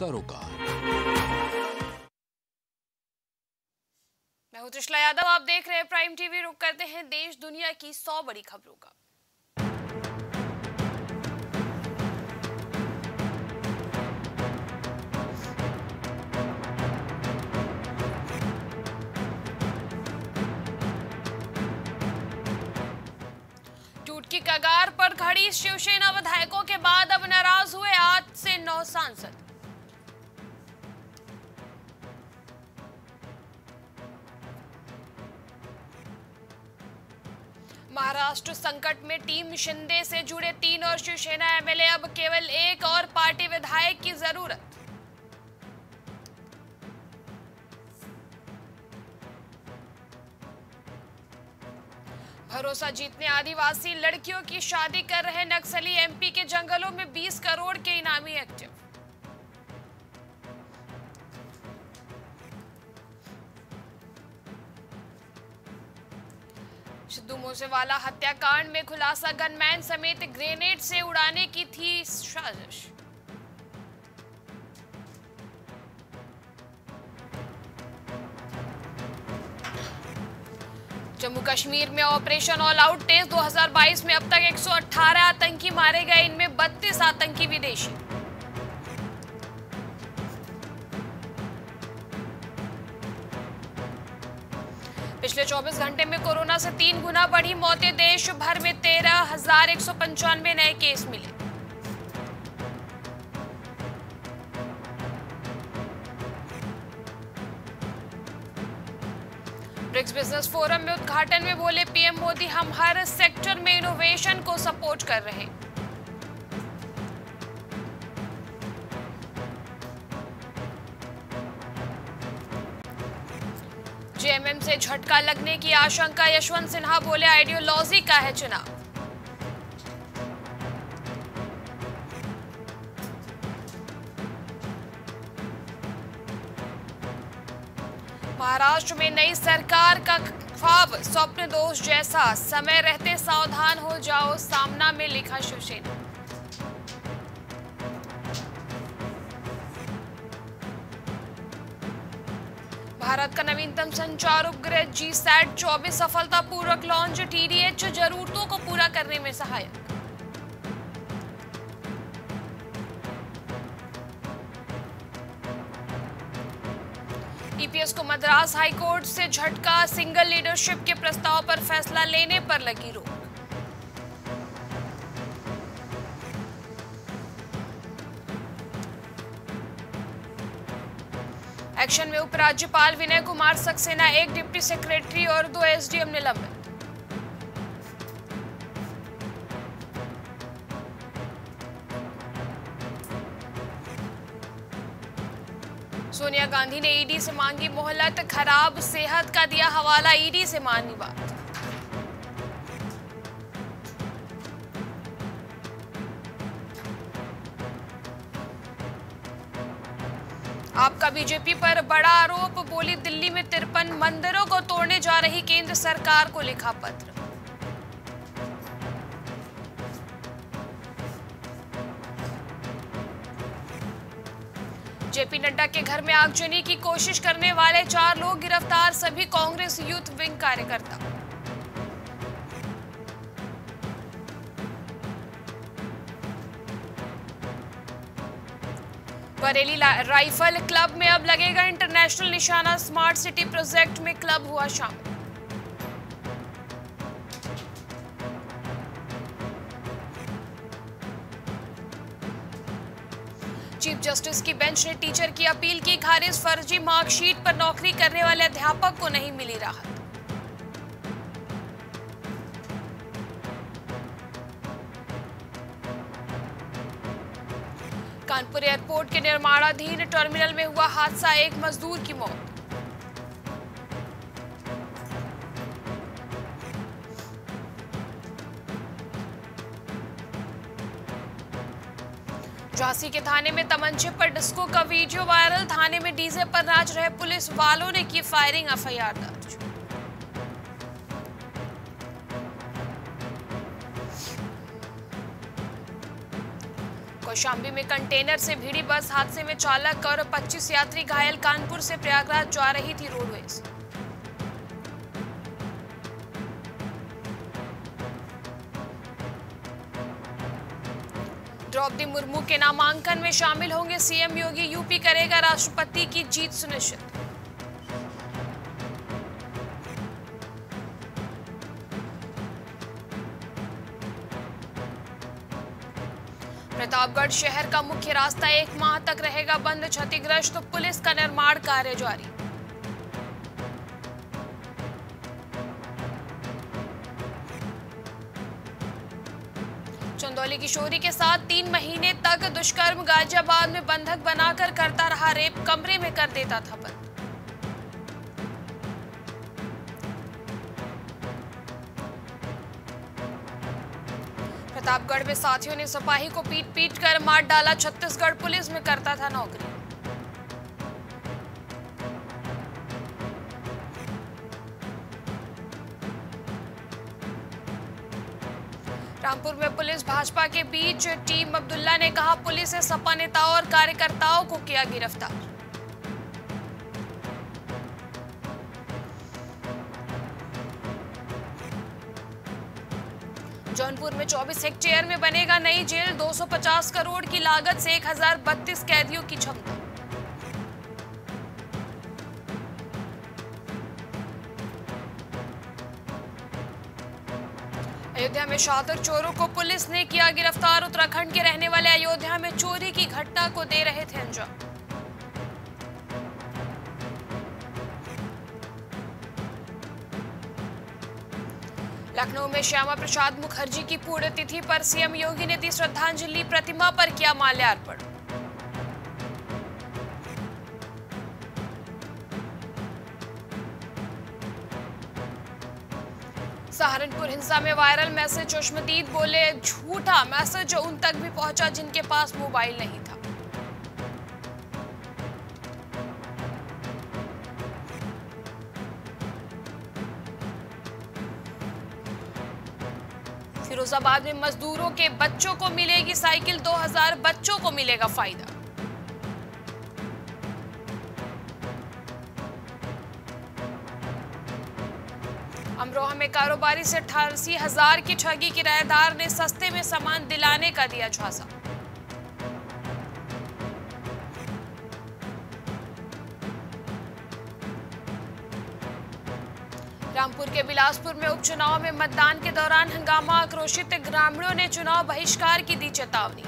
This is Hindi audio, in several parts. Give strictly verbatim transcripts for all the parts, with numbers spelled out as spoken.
सरोकार। मैं हूं त्रिशला यादव, आप देख रहे हैं प्राइम टीवी। रुक करते हैं देश दुनिया की सौ बड़ी खबरों का। टूट की कगार पर खड़ी शिवसेना विधायकों के बाद अब नाराज हुए आठ से नौ सांसद। महाराष्ट्र संकट में टीम शिंदे से जुड़े तीन और शिवसेना एमएलए, अब केवल एक और पार्टी विधायक की जरूरत। भरोसा जीतने आदिवासी लड़कियों की शादी कर रहे नक्सली, एमपी के जंगलों में बीस करोड़ के इनामी एक्टिव। सिद्धू मूसेवाला हत्याकांड में खुलासा, गनमैन समेत ग्रेनेड से उड़ाने की थी साजिश। जम्मू कश्मीर में ऑपरेशन ऑल आउट तेज, दो हज़ार बाईस में अब तक एक सौ अठारह आतंकी मारे गए, इनमें बत्तीस आतंकी विदेशी। पिछले चौबीस घंटे में कोरोना से तीन गुना बढ़ी मौतें, देश भर में तेरह हजार एक सौ पंचानवे नए केस मिले। ब्रिक्स बिजनेस फोरम में उद्घाटन में बोले पीएम मोदी, हम हर सेक्टर में इनोवेशन को सपोर्ट कर रहे हैं। जेएमएम से झटका लगने की आशंका, यशवंत सिन्हा बोले आइडियोलॉजी का है चुनाव। महाराष्ट्र में नई सरकार का ख्वाब स्वप्न दोष जैसा, समय रहते सावधान हो जाओ, सामना में लिखा शिवसेना। भारत का नवीनतम संचार उपग्रह जी सैट चौबीस सफलतापूर्वक लॉन्च, टीडीएच जरूरतों को पूरा करने में सहायक। ईपीएस को मद्रास हाईकोर्ट से झटका, सिंगल लीडरशिप के प्रस्ताव पर फैसला लेने पर लगी रोक। एक्शन में उपराज्यपाल विनय कुमार सक्सेना, एक डिप्टी सेक्रेटरी और दो एसडीएम निलंबित। सोनिया गांधी ने ईडी से मांगी मोहलत, खराब सेहत का दिया हवाला, ईडी से मानी बात। आपका बीजेपी पर बड़ा आरोप, बोली दिल्ली में तिरपन मंदिरों को तोड़ने जा रही केंद्र सरकार को लिखा पत्र। जेपी नड्डा के घर में आगजनी की कोशिश करने वाले चार लोग गिरफ्तार, सभी कांग्रेस यूथ विंग कार्यकर्ता। बरेली राइफल क्लब में अब लगेगा इंटरनेशनल निशाना, स्मार्ट सिटी प्रोजेक्ट में क्लब हुआ शामिल। चीफ जस्टिस की बेंच ने टीचर की अपील की खारिज, फर्जी मार्कशीट पर नौकरी करने वाले अध्यापक को नहीं मिली राहत। कानपुर एयरपोर्ट के निर्माणाधीन टर्मिनल में हुआ हादसा, एक मजदूर की मौत। झांसी के थाने में तमंचे पर डिस्को का वीडियो वायरल, थाने में डीजे पर नाच रहे पुलिस वालों ने की फायरिंग, एफआईआर दर्ज। कौशाम्बी में कंटेनर से भिड़ी बस हादसे में चालक और पच्चीस यात्री घायल। कानपुर से प्रयागराज जा रही थी रोडवेज। द्रौपदी मुर्मू के नामांकन में शामिल होंगे सीएम योगी। यूपी करेगा राष्ट्रपति की जीत सुनिश्चित। प्रतापगढ़ शहर का मुख्य रास्ता एक माह तक रहेगा बंद। क्षतिग्रस्त तो पुलिस का निर्माण कार्य जारी। चंदौली किशोरी के साथ तीन महीने तक दुष्कर्म। गाजियाबाद में बंधक बनाकर करता रहा रेप। कमरे में कर देता था बंद। प्रतापगढ़ में साथियों ने सिपाही को पीट पीट कर मार डाला। छत्तीसगढ़ पुलिस में करता था नौकरी। रामपुर में पुलिस भाजपा के बीच टीम। अब्दुल्ला ने कहा पुलिस ने सपा नेताओं और कार्यकर्ताओं को किया गिरफ्तार। जौनपुर में चौबीस हेक्टेयर में बनेगा नई जेल। दो सौ पचास करोड़ की लागत से एक हजार बत्तीस कैदियों की क्षमता। अयोध्या में शातिर चोरों को पुलिस ने किया गिरफ्तार। उत्तराखंड के रहने वाले अयोध्या में चोरी की घटना को दे रहे थे अंजाम। लखनऊ में श्यामा प्रसाद मुखर्जी की पुण्यतिथि पर सीएम योगी ने दी श्रद्धांजलि। प्रतिमा पर किया माल्यार्पण। सहारनपुर हिंसा में वायरल मैसेज। चश्मदीद बोले झूठा मैसेज उन तक भी पहुंचा जिनके पास मोबाइल नहीं था। फिरोजाबाद में मजदूरों के बच्चों को मिलेगी साइकिल। दो हज़ार बच्चों को मिलेगा फायदा। अमरोहा में कारोबारी से अठासी हजार की ठगी। किराएदार ने सस्ते में सामान दिलाने का दिया झांसा। रामपुर के बिलासपुर में उपचुनाव में मतदान के दौरान हंगामा। आक्रोशित ग्रामीणों ने चुनाव बहिष्कार की दी चेतावनी।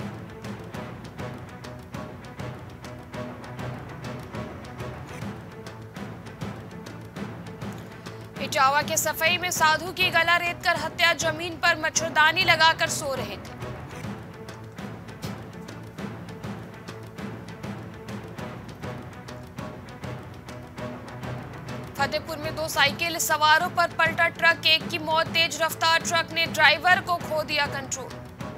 इटावा के सफाई में साधु की गला रेतकर हत्या। जमीन पर मच्छरदानी लगाकर सो रहे थे। फतेहपुर में दो साइकिल सवारों पर पलटा ट्रक। एक की मौत। तेज रफ्तार ट्रक ने ड्राइवर को खो दिया कंट्रोल।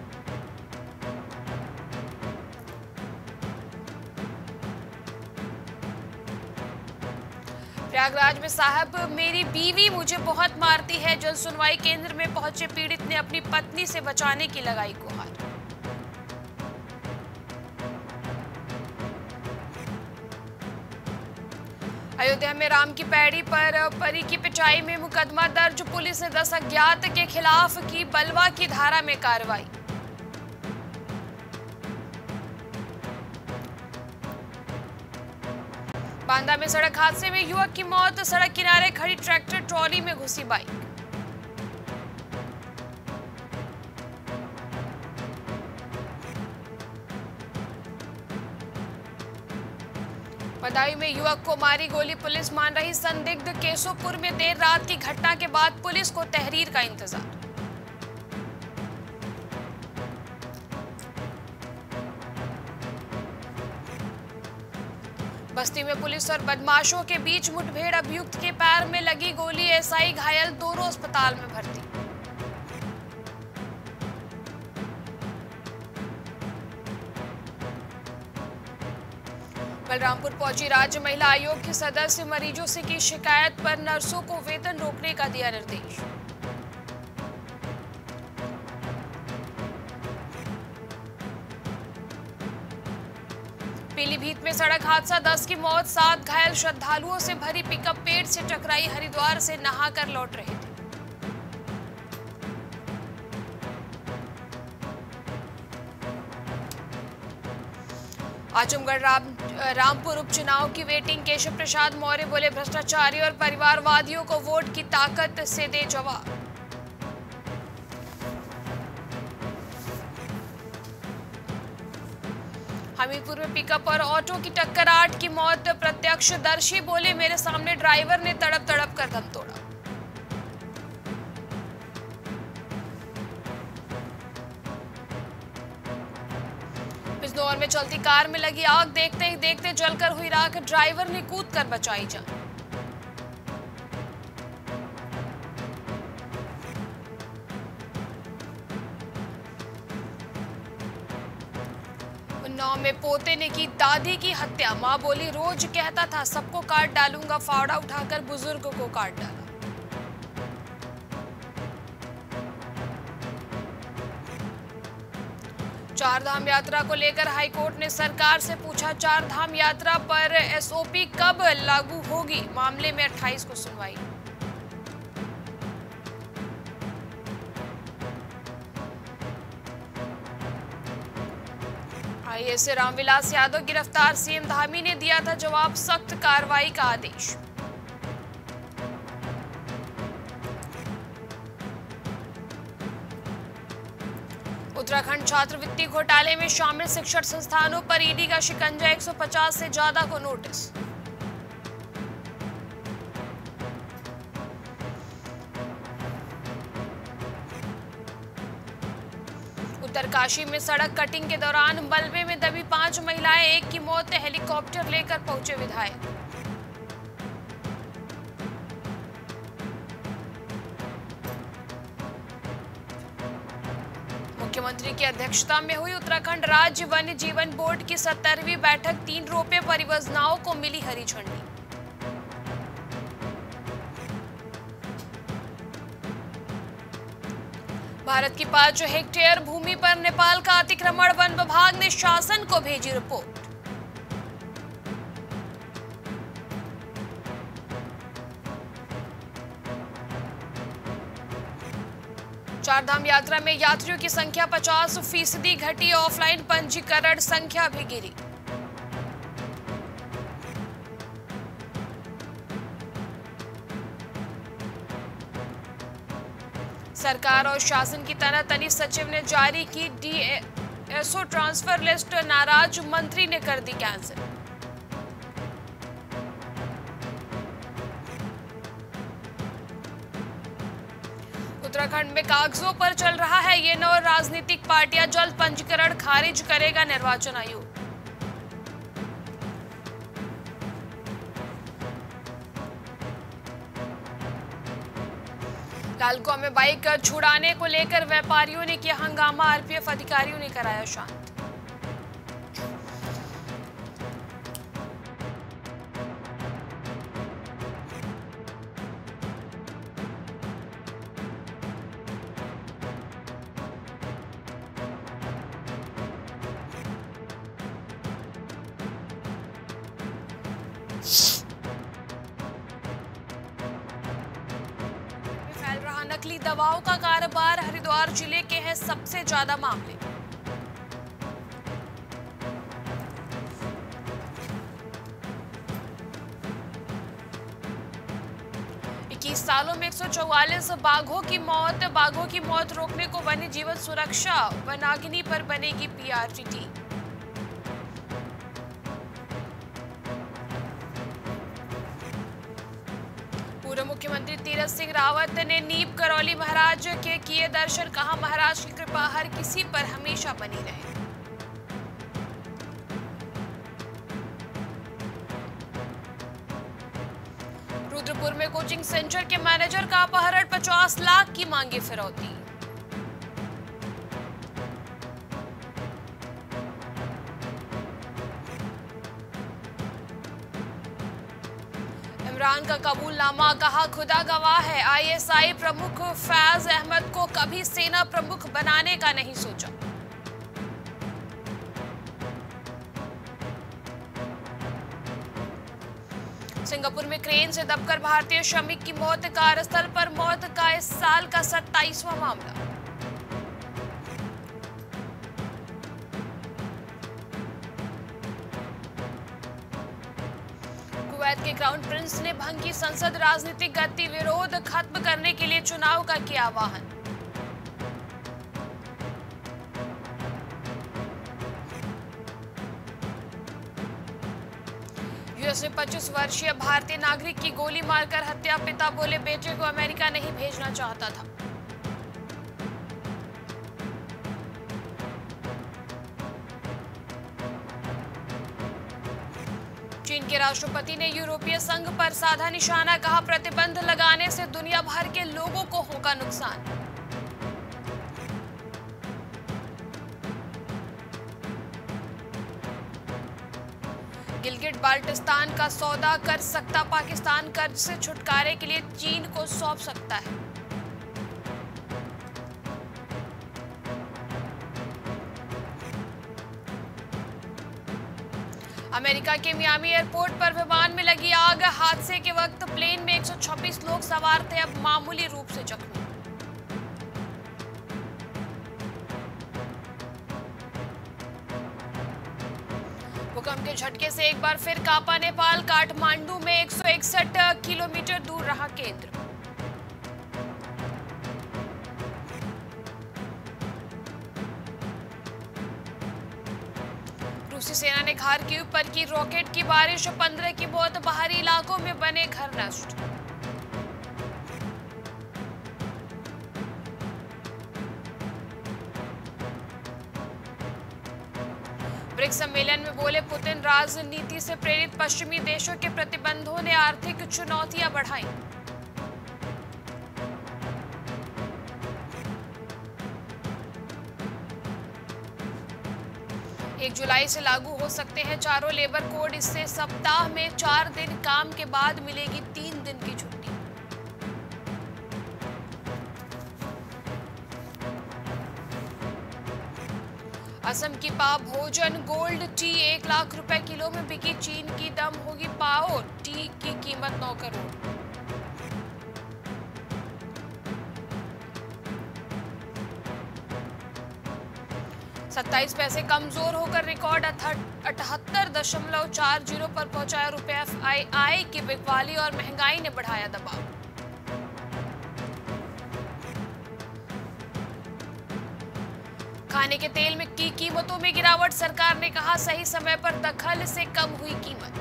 प्रयागराज में साहब मेरी बीवी मुझे बहुत मारती है। जन सुनवाई केंद्र में पहुंचे पीड़ित ने अपनी पत्नी से बचाने की लगाई गुहार। अयोध्या में राम की पैड़ी पर परी की पिटाई में मुकदमा दर्ज। पुलिस ने दस अज्ञात के खिलाफ की बलवा की धारा में कार्रवाई। बांदा में सड़क हादसे में युवक की मौत। सड़क किनारे खड़ी ट्रैक्टर ट्रॉली में घुसी बाइक। बदायूं में युवक को मारी गोली। पुलिस मान रही संदिग्ध। केशोपुर में देर रात की घटना के बाद पुलिस को तहरीर का इंतजार। बस्ती में पुलिस और बदमाशों के बीच मुठभेड़। अभियुक्त के पैर में लगी गोली। एसआई घायल। दोनों अस्पताल में भर्ती। बलरामपुर पहुंची राज्य महिला आयोग के सदस्य। मरीजों से की शिकायत पर नर्सों को वेतन रोकने का दिया निर्देश। पीलीभीत में सड़क हादसा, दस की मौत, सात घायल। श्रद्धालुओं से भरी पिकअप पेड़ से टकराई, हरिद्वार से नहाकर लौट रहे थे। आजमगढ़ राम रामपुर उपचुनाव की वेटिंग, केशव प्रसाद मौर्य बोले भ्रष्टाचारी और परिवारवादियों को वोट की ताकत से दे जवाब। हमीरपुर में पिकअप और ऑटो की टक्कर, आठ की मौत। प्रत्यक्षदर्शी बोले मेरे सामने ड्राइवर ने तड़प तड़प कर दम तोड़ा। बिजनौर में चलती कार में लगी आग, देखते ही देखते जलकर हुई राख, ड्राइवर ने कूदकर बचाई जान। उन्नाव में पोते ने की दादी की हत्या, मां बोली रोज कहता था सबको काट डालूंगा, फावड़ा उठाकर बुजुर्ग को काट डाला। चार धाम यात्रा को लेकर हाईकोर्ट ने सरकार से पूछा, चार धाम यात्रा पर एसओपी कब लागू होगी, मामले में अट्ठाईस को सुनवाई। आईएएस से रामविलास यादव गिरफ्तार, सीएम धामी ने दिया था जवाब, सख्त कार्रवाई का आदेश। उत्तराखंड छात्रवृत्ति घोटाले में शामिल शिक्षण संस्थानों पर ईडी का शिकंजा, एक सौ पचास से ज्यादा को नोटिस। उत्तरकाशी में सड़क कटिंग के दौरान मलबे में दबी पांच महिलाएं, एक की मौत, हेलीकॉप्टर लेकर पहुंचे विधायक। मुख्यमंत्री की अध्यक्षता में हुई उत्तराखंड राज्य वन्य जीवन बोर्ड की सत्तरवीं बैठक, तीन रोपे परियोजनाओं को मिली हरी झंडी। भारत की पांच हेक्टेयर भूमि पर नेपाल का अतिक्रमण, वन विभाग ने शासन को भेजी रिपोर्ट। चारधाम यात्रा में यात्रियों की संख्या पचास फीसदी घटी, ऑफलाइन पंजीकरण संख्या भी गिरी। सरकार और शासन की तनातनी, सचिव ने जारी की डीएसओ ट्रांसफर लिस्ट, नाराज मंत्री ने कर दी कैंसिल। उत्तराखंड में कागजों पर चल रहा है ये नौ राजनीतिक पार्टियां, जल्द पंजीकरण खारिज करेगा निर्वाचन आयोग। लालकुआ में बाइक छुड़ाने को लेकर व्यापारियों ने किया हंगामा, आरपीएफ अधिकारियों ने कराया शांत। नकली दवाओं का कारोबार, हरिद्वार जिले के हैं सबसे ज्यादा मामले। इक्कीस सालों में एक सौ चौवालीस बाघों की मौत, बाघों की मौत रोकने को वन्य जीवन सुरक्षा वनाग्नि पर बनेगी पीआरटी टीम। पूर्व मुख्यमंत्री तीरथ सिंह रावत ने नीप करौली महाराज के किए दर्शन, कहा महाराज की कृपा हर किसी पर हमेशा बनी रहे। रुद्रपुर में कोचिंग सेंटर के मैनेजर का अपहरण, पचास लाख की मांगी फिरौती। इमरान का कबूलनामा, कहा खुदा गवाह है आईएसआई प्रमुख फैज अहमद को कभी सेना प्रमुख बनाने का नहीं सोचा। सिंगापुर में क्रेन से दबकर भारतीय श्रमिक की मौत, कार्यस्थल पर मौत का इस साल का सत्ताईसवां मामला। कुवैत के क्राउन प्रिंस ने भंगी संसद, राजनीतिक गतिविरोध खत्म करने के लिए चुनाव का किया आह्वान। यूएस में पच्चीस वर्षीय भारतीय नागरिक की गोली मारकर हत्या, पिता बोले बेटे को अमेरिका नहीं भेजना चाहता था। चीन के राष्ट्रपति ने यूरोपीय संघ पर साधा निशाना, कहा प्रतिबंध लगाने से दुनिया भर के लोगों को होगा नुकसान। गिलगिट बाल्टिस्तान का सौदा कर सकता पाकिस्तान, कर्ज से छुटकारे के लिए चीन को सौंप सकता है। अमेरिका के मियामी एयरपोर्ट पर विमान में लगी आग, हादसे के वक्त प्लेन में एक सौ छब्बीस लोग सवार थे, अब मामूली रूप से जख्मी। भूकंप के झटके से एक बार फिर कांपा नेपाल, काठमांडू में एक सौ इकसठ किलोमीटर दूर रहा केंद्र। रूसी सेना ने खार्किव पर की रॉकेट की बारिश, पंद्रह की मौत, बाहरी इलाकों में बने घर नष्ट। ब्रिक्स सम्मेलन में बोले पुतिन, राजनीति से प्रेरित पश्चिमी देशों के प्रतिबंधों ने आर्थिक चुनौतियां बढ़ाई। एक जुलाई से लागू हो सकते हैं चारों लेबर कोड, इससे सप्ताह में चार दिन काम के बाद मिलेगी तीन दिन की छुट्टी। असम की पाव भोजन गोल्ड टी एक लाख रुपए किलो में बिकी, चीन की दम होगी पाओ टी की कीमत नौ करोड़। सत्ताईस पैसे कमजोर होकर रिकॉर्ड अठहत्तर दशमलव चार जीरो पर पहुंचाया रुपए। एफआईआई की बिकवाली और महंगाई ने बढ़ाया दबाव। खाने के तेल में की कीमतों में गिरावट, सरकार ने कहा सही समय पर दखल से कम हुई कीमत।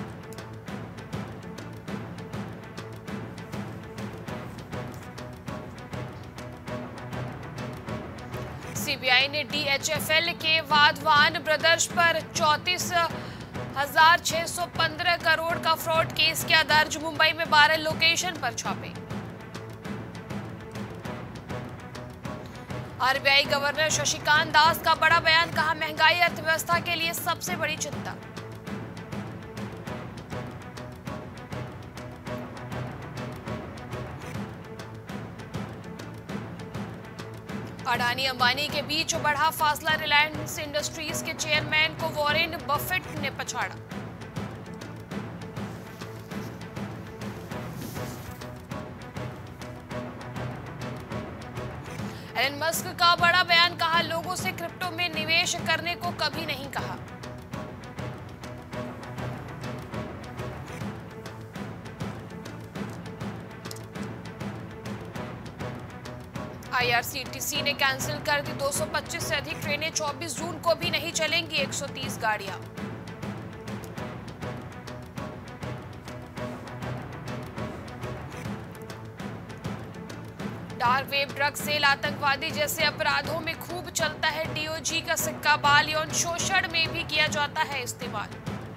सीबीआई ने डीएचएफएल के वाधवान ब्रदर्स पर चौंतीस हजार छह सौ पंद्रह करोड़ का फ्रॉड केस किया दर्ज, मुंबई में बारह लोकेशन पर छापे। आरबीआई गवर्नर शशिकांत दास का बड़ा बयान, कहा महंगाई अर्थव्यवस्था के लिए सबसे बड़ी चिंता। अडानी अंबानी के बीच बढ़ा फासला, रिलायंस इंडस्ट्रीज के चेयरमैन को वॉरेन बफेट ने पछाड़ा। एलन मस्क का बड़ा बयान, कहा लोगों से क्रिप्टो में निवेश करने को कभी नहीं कहा। आईआरसीटीसी ने कैंसिल कर दी दो सौ पच्चीस से अधिक ट्रेनें, चौबीस जून को भी नहीं चलेंगी एक सौ तीस गाड़ियां। डार्क वेब ड्रग सेल आतंकवादी जैसे अपराधों में खूब चलता है, डीओजी का सिक्का, बाल यौन शोषण में भी किया जाता है इस्तेमाल।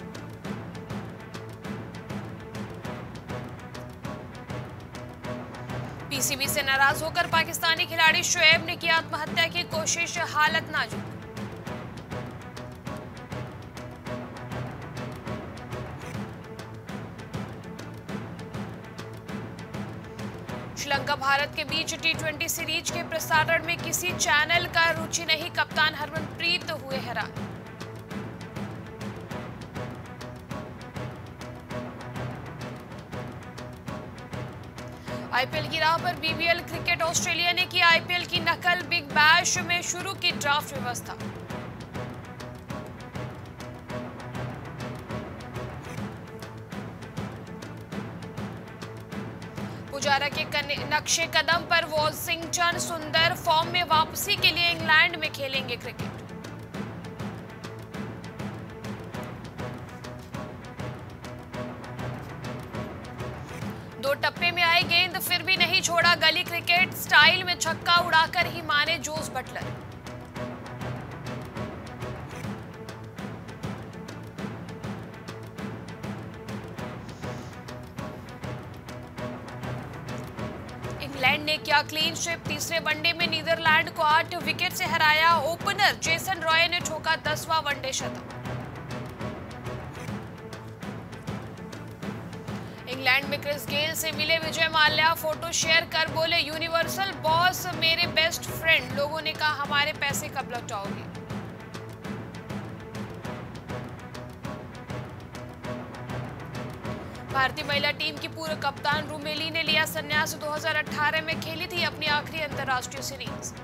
पीसीबी से नाराज होकर पाकिस्तानी खिलाड़ी शोएब ने की आत्महत्या की कोशिश, हालत नाजुक। श्रीलंका भारत के बीच टी ट्वेंटी सीरीज के प्रसारण में किसी चैनल का रुचि नहीं, कप्तान हरमनप्रीत हुए हैरान। आईपीएल की राह पर बीबीएल क्रिकेट। ऑस्ट्रेलिया ने की आईपीएल की नकल। बिग बैश में शुरू की ड्राफ्ट व्यवस्था। पुजारा के नक्शे कदम पर वॉशिंगटन सुंदर फॉर्म में वापसी के लिए इंग्लैंड में खेलेंगे क्रिकेट। दो टप्पे में आई गेंद फिर भी नहीं छोड़ा गली क्रिकेट स्टाइल में छक्का उड़ाकर ही माने जोस बटलर। इंग्लैंड ने किया क्लीन स्वीप। तीसरे वनडे में नीदरलैंड को आठ विकेट से हराया। ओपनर जेसन रॉय ने ठोका दसवां वनडे शतक। इंग्लैंड में क्रिस गेल से मिले विजय माल्या। फोटो शेयर कर बोले यूनिवर्सल बॉस मेरे बेस्ट फ्रेंड। लोगों ने कहा हमारे पैसे कब लौटाओगे। भारतीय महिला टीम की पूर्व कप्तान रूमेली ने लिया संन्यास। दो हज़ार अठारह में खेली थी अपनी आखिरी अंतर्राष्ट्रीय सीरीज।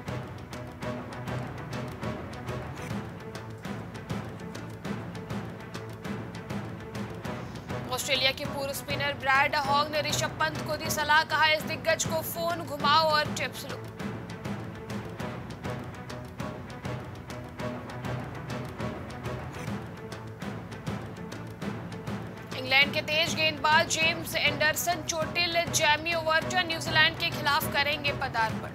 ऑस्ट्रेलिया के पूर्व स्पिनर ब्रैड हॉग ने ऋषभ पंत को दी सलाह। कहा इस दिग्गज को फोन घुमाओ और टिप्स लो। इंग्लैंड के तेज गेंदबाज जेम्स एंडरसन चोटिल। जैमी ओवर्टन न्यूजीलैंड के खिलाफ करेंगे पदार्पण।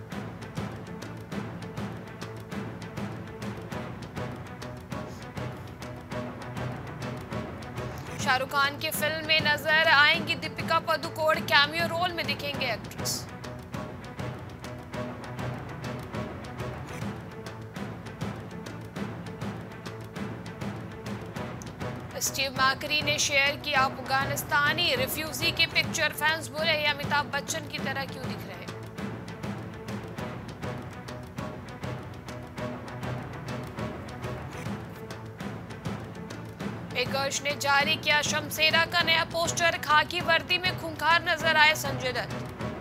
शाहरुख खान की फिल्म में नजर आएंगी दीपिका पादुकोण। कैमियो रोल में दिखेंगे एक्ट्रेस। स्टीव मैकरी ने शेयर किया अफगानिस्तानी रिफ्यूजी की पिक्चर। फैंस बोले ये अमिताभ बच्चन की तरह क्यों दिख रहे हैं। मेकर्स ने जारी किया शमशेरा का नया पोस्टर। खाकी वर्दी में खूंखार नजर आए संजय दत्त।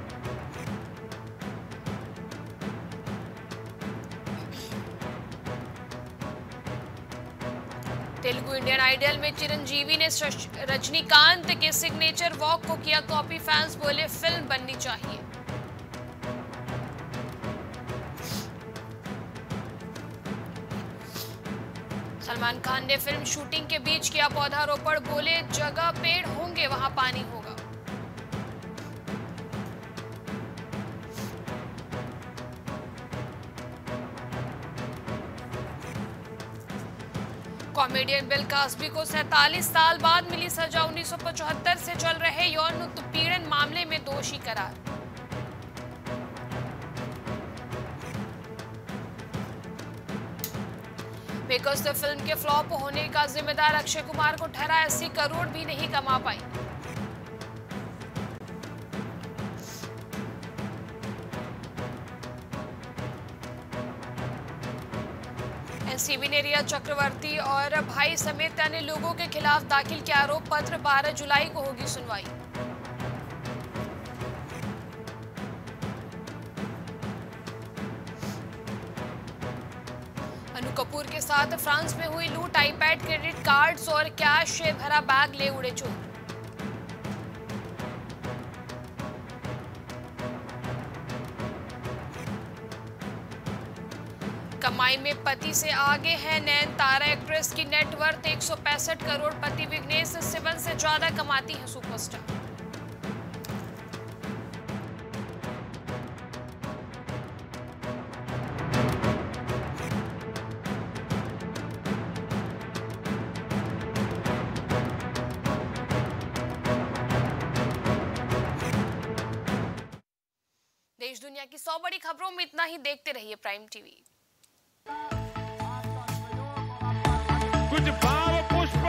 तेलुगु इंडियन आइडल में चिरंजीवी ने रजनीकांत के सिग्नेचर वॉक को किया कॉपी। फैंस बोले फिल्म बननी चाहिए। सलमान खान ने फिल्म शूटिंग के बीच किया पौधारोपण। बोले जगह पेड़ होंगे वहां पानी होगा। कॉमेडियन बिल कॉस्बी को सैंतालीस साल बाद मिली सजा। उन्नीस सौ पचहत्तर से चल रहे यौन उत्पीड़न मामले में दोषी करार। मेकर्स ने फिल्म के फ्लॉप होने का जिम्मेदार अक्षय कुमार को ठहराया। अस्सी करोड़ भी नहीं कमा पाई। एनसीबी ने रिया चक्रवर्ती और भाई समेत अन्य लोगों के खिलाफ दाखिल किया आरोप पत्र। बारह जुलाई को होगी सुनवाई। अनु कपूर के साथ फ्रांस में हुई लूट। आईपैड, क्रेडिट कार्ड्स और कैश से भरा बैग ले उड़े चोर। कमाई में पति से आगे है नयनतारा। एक्ट्रेस की नेटवर्थ एक सौ पैंसठ करोड़। पति विघ्नेश सिवन से ज्यादा कमाती है सुपरस्टार। देश दुनिया की सौ बड़ी खबरों में इतना ही। देखते रहिए प्राइम टीवी। कुछ भाव पुष्प।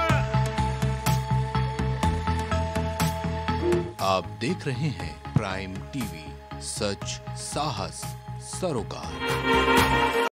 आप देख रहे हैं प्राइम टीवी, सच साहस सरोकार।